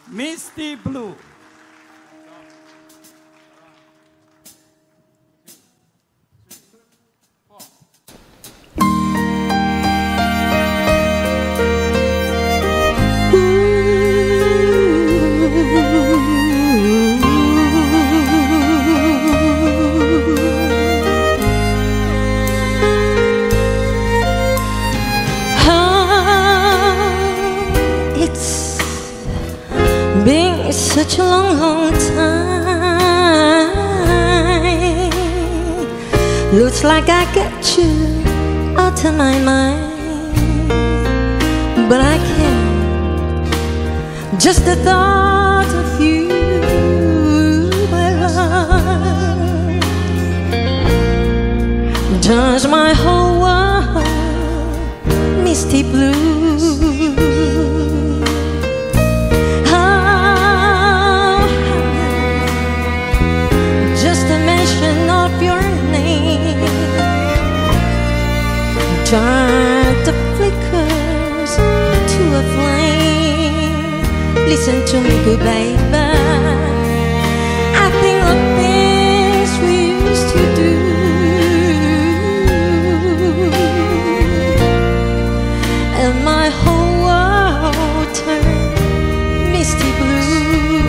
Misty Blue。 Such a long, long time. Looks like I got you out of my mind, but I can't. Just the thought of you, my love, turns my whole world misty blue. Turn the flickers to a flame. Listen to me, good baby. I think of things we used to do, and my whole world turned misty blue.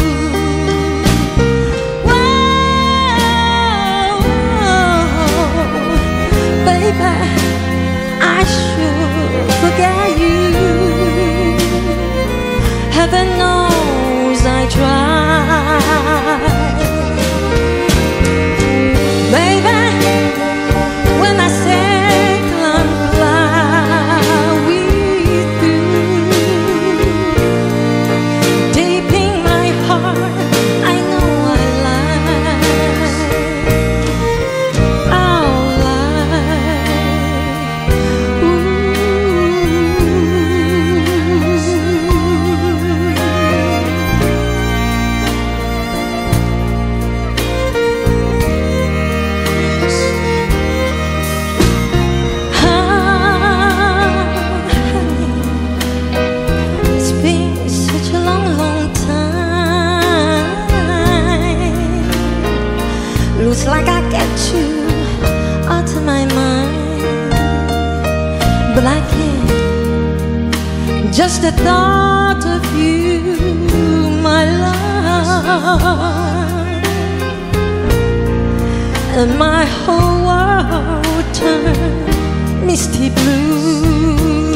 Whoa, baby, I should forget you. Heaven knows I tried. Baby, when I said I'm glad we're through, deep in my heart I know I lied. I'll lie. Looks like I get you out of my mind, but I can't. Just the thought of you, my love, and my whole world turned misty blue.